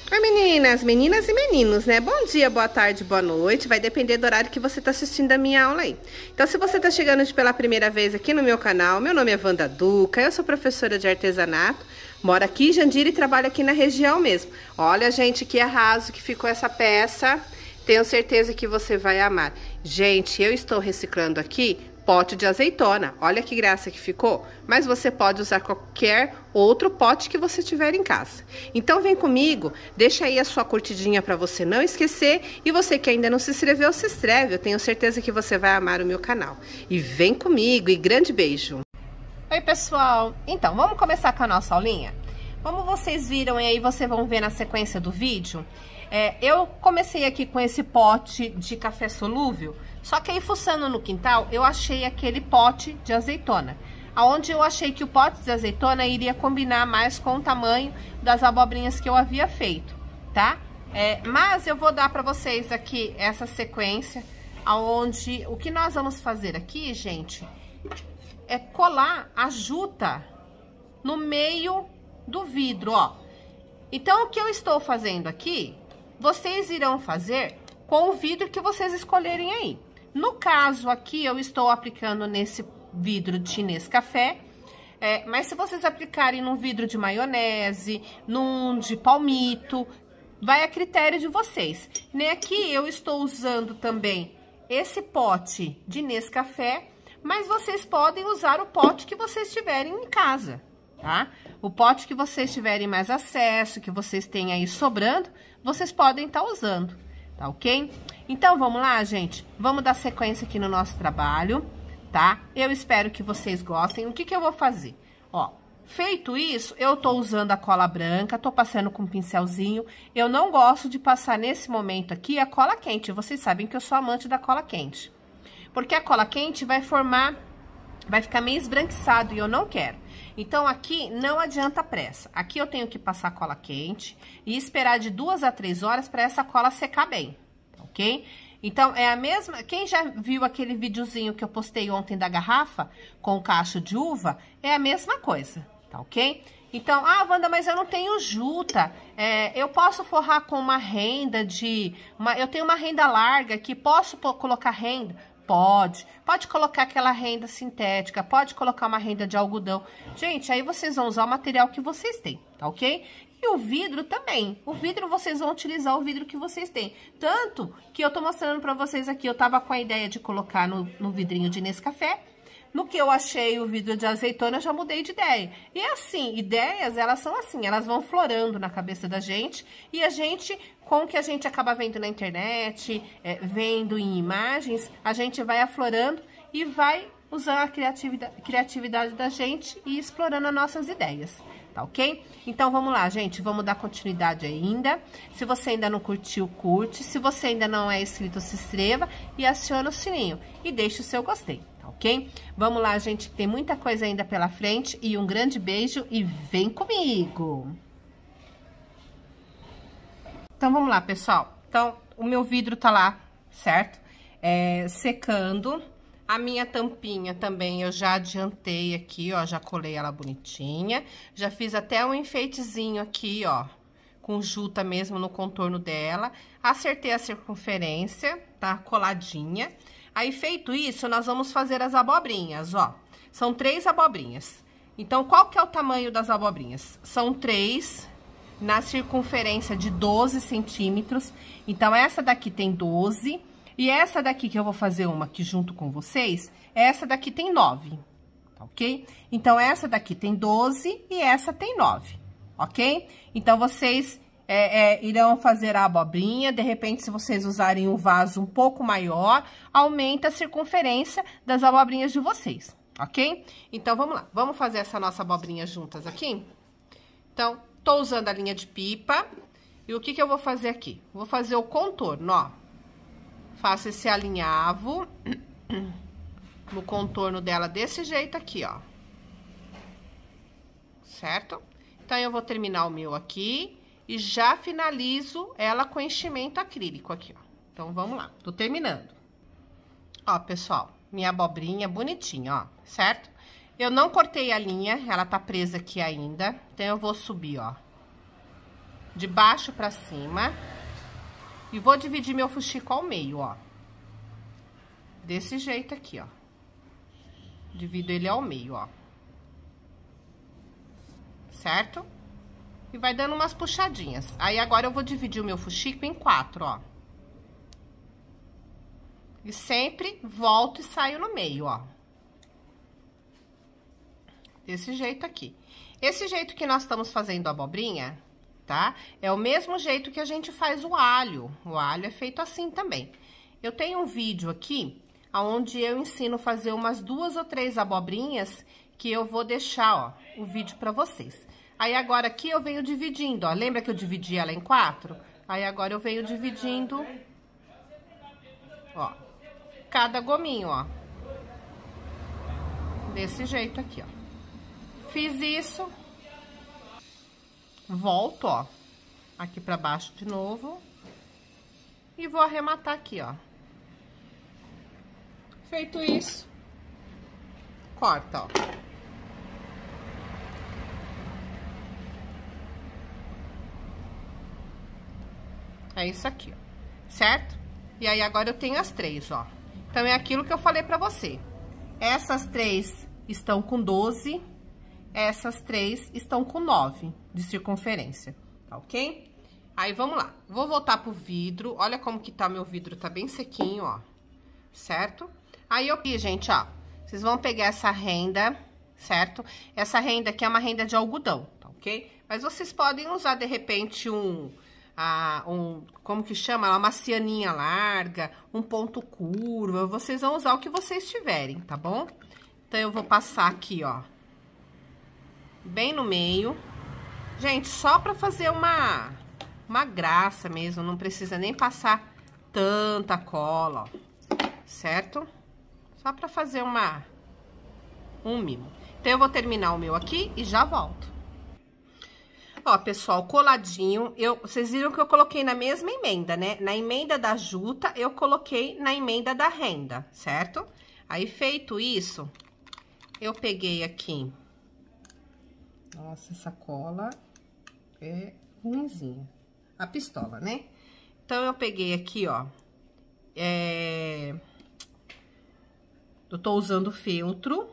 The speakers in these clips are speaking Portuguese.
Oi meninas e meninos, né? Bom dia, boa tarde, boa noite. Vai depender do horário que você está assistindo a minha aula aí. Então, se você está chegando pela primeira vez aqui no meu canal, meu nome é Wanda Duca, eu sou professora de artesanato, moro aqui em Jandira e trabalho aqui na região mesmo. Olha, gente, que arraso que ficou essa peça. Tenho certeza que você vai amar. Gente, eu estou reciclando aqui pote de azeitona. Olha que graça que ficou. Mas você pode usar qualquer outro pote que você tiver em casa. Então vem comigo, deixa aí a sua curtidinha para você não esquecer. E você que ainda não se inscreveu, se inscreve. Eu tenho certeza que você vai amar o meu canal. E vem comigo e grande beijo. Oi pessoal, então vamos começar com a nossa aulinha? Como vocês viram e aí vocês vão ver na sequência do vídeo, eu comecei aqui com esse pote de café solúvel, só que aí fuçando no quintal eu achei aquele pote de azeitona, aonde eu achei que o pote de azeitona iria combinar mais com o tamanho das abobrinhas que eu havia feito, tá? Mas eu vou dar para vocês aqui essa sequência, aonde o que nós vamos fazer aqui, gente, é colar a juta no meio do vidro, ó. Então, o que eu estou fazendo aqui, vocês irão fazer com o vidro que vocês escolherem aí. No caso aqui, eu estou aplicando nesse vidro de Nescafé, mas se vocês aplicarem num vidro de maionese, num de palmito, vai a critério de vocês. Nem aqui eu estou usando também esse pote de Nescafé, mas vocês podem usar o pote que vocês tiverem em casa, tá? O pote que vocês tiverem mais acesso, que vocês têm aí sobrando, vocês podem estar usando, tá ok? Então, vamos lá, gente? Vamos dar sequência aqui no nosso trabalho, tá? Eu espero que vocês gostem. O que que eu vou fazer? Ó, feito isso, eu tô usando a cola branca, tô passando com um pincelzinho. Eu não gosto de passar nesse momento aqui a cola quente. Vocês sabem que eu sou amante da cola quente. Porque a cola quente vai ficar meio esbranquiçado e eu não quero. Então, aqui não adianta pressa. Aqui eu tenho que passar cola quente e esperar de 2 a 3 horas para essa cola secar bem, ok? Então, é a mesma... Quem já viu aquele videozinho que eu postei ontem da garrafa com o cacho de uva, é a mesma coisa, tá ok? Então, Wanda, mas eu não tenho juta. Eu posso forrar com uma renda eu tenho uma renda larga aqui, posso colocar renda? Pode colocar aquela renda sintética, pode colocar uma renda de algodão. Gente, aí vocês vão usar o material que vocês têm, tá ok? E o vidro também. O vidro, vocês vão utilizar o vidro que vocês têm. Tanto que eu tô mostrando pra vocês aqui, eu tava com a ideia de colocar no vidrinho de Nescafé. No que eu achei o vidro de azeitona, eu já mudei de ideia. E assim, ideias, elas são assim, elas vão florando na cabeça da gente. E a gente, com o que a gente acaba vendo na internet, vendo em imagens, a gente vai aflorando e vai usando a criatividade da gente e explorando as nossas ideias. Tá ok? Então, vamos lá, gente. Vamos dar continuidade ainda. Se você ainda não curtiu, curte. Se você ainda não é inscrito, se inscreva e aciona o sininho. E deixe o seu gostei, tá ok? Vamos lá, gente. Tem muita coisa ainda pela frente. E um grande beijo e vem comigo! Então, vamos lá, pessoal. Então, o meu vidro tá lá, certo? Secando. A minha tampinha também eu já adiantei aqui, ó, já colei ela bonitinha. Já fiz até um enfeitezinho aqui, ó, com juta mesmo no contorno dela. Acertei a circunferência, tá coladinha. Aí, feito isso, nós vamos fazer as abobrinhas, ó. São 3 abobrinhas. Então, qual que é o tamanho das abobrinhas? São 3 na circunferência de 12 centímetros. Então, essa daqui tem 12. E essa daqui que eu vou fazer uma aqui junto com vocês, essa daqui tem 9, tá ok? Então, essa daqui tem 12 e essa tem 9, ok? Então, vocês irão fazer a abobrinha, de repente, se vocês usarem um vaso um pouco maior, aumenta a circunferência das abobrinhas de vocês, ok? Então, vamos lá, vamos fazer essa nossa abobrinha juntas aqui? Então, tô usando a linha de pipa, e o que que eu vou fazer aqui? Vou fazer o contorno, ó. Faço esse alinhavo no contorno dela desse jeito aqui, ó. Certo? Então, eu vou terminar o meu aqui e já finalizo ela com enchimento acrílico aqui, ó. Então, vamos lá. Tô terminando. Ó, pessoal, minha abobrinha bonitinha, ó, certo? Eu não cortei a linha, ela tá presa aqui ainda. Então, eu vou subir, ó. de baixo pra cima. E vou dividir meu fuxico ao meio, ó. Desse jeito aqui, ó. Divido ele ao meio, ó. Certo? E vai dando umas puxadinhas. Aí, agora eu vou dividir o meu fuxico em 4, ó. E sempre volto e saio no meio, ó. Desse jeito aqui. Esse jeito que nós estamos fazendo a abobrinha, tá? É o mesmo jeito que a gente faz o alho. O alho é feito assim também. Eu tenho um vídeo aqui, onde eu ensino a fazer umas 2 ou 3 abobrinhas, que eu vou deixar, ó, o vídeo pra vocês. Aí, agora aqui eu venho dividindo, ó. Lembra que eu dividi ela em 4? Aí, agora eu venho dividindo, ó, cada gominho, ó. Desse jeito aqui, ó. Fiz isso. Volto, ó, aqui pra baixo de novo. E vou arrematar aqui, ó. Feito isso, corta, ó. É isso aqui, ó, certo? E aí, agora eu tenho as 3, ó. Então, é aquilo que eu falei pra você. Essas 3 estão com 12, essas 3 estão com 9 de circunferência, tá ok? Aí, vamos lá. Vou voltar pro vidro. Olha como que tá, meu vidro tá bem sequinho, ó. Certo? Aí, aqui, gente, ó. Vocês vão pegar essa renda, certo? Essa renda aqui é uma renda de algodão, tá ok? Mas vocês podem usar, de repente, como que chama? Uma cianinha larga, um ponto curva. Vocês vão usar o que vocês tiverem, tá bom? Então, eu vou passar aqui, ó. Bem no meio. Gente, só pra fazer uma graça mesmo. Não precisa nem passar tanta cola, ó. Certo? Só pra fazer um mimo. Então, eu vou terminar o meu aqui e já volto. Ó, pessoal, coladinho. Vocês viram que eu coloquei na mesma emenda, né? Na emenda da juta, eu coloquei na emenda da renda, certo? Aí, feito isso, eu peguei aqui. Nossa, essa cola é ruinzinha. A pistola, né? Então, eu peguei aqui, ó. Eu tô usando feltro.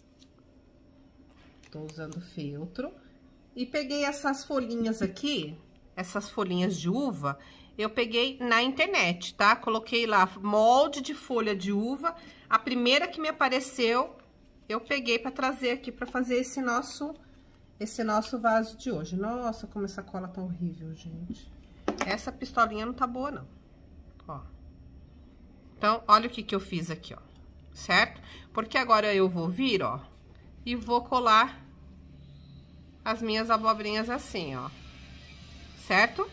E peguei essas folhinhas aqui, essas folhinhas de uva, eu peguei na internet, tá? Coloquei lá molde de folha de uva. A primeira que me apareceu, eu peguei pra trazer aqui pra fazer esse nosso vaso de hoje. Nossa, como essa cola tá horrível, gente. Essa pistolinha não tá boa, não. Ó. Então, olha o que eu fiz aqui, ó. Certo? Porque agora eu vou vir, ó, e vou colar as minhas abobrinhas assim, ó. Certo?